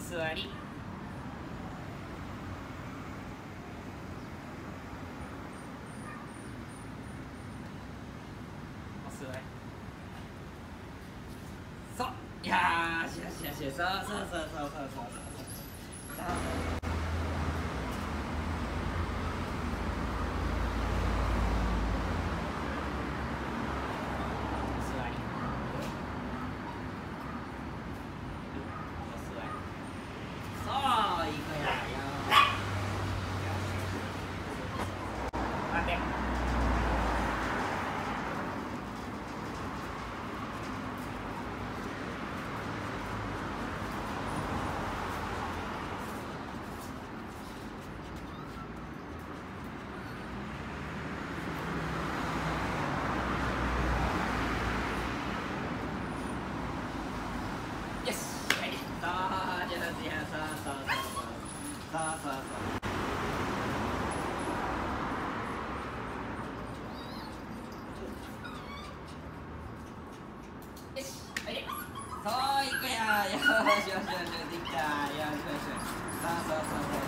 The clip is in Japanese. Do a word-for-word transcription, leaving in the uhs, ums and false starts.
座り。お座り。そう、いやーしよしよしよし、そうそうそうそうそうそうそうそう。よし、はい、さあ、じゃあ、じゃあ、さあ、さあ、さあ、さあ、さあ、さあ。よし、はい、そう、いくよ、よし、よし、よし、できた、よし、よし、さあ、さあ、さあ、さあ。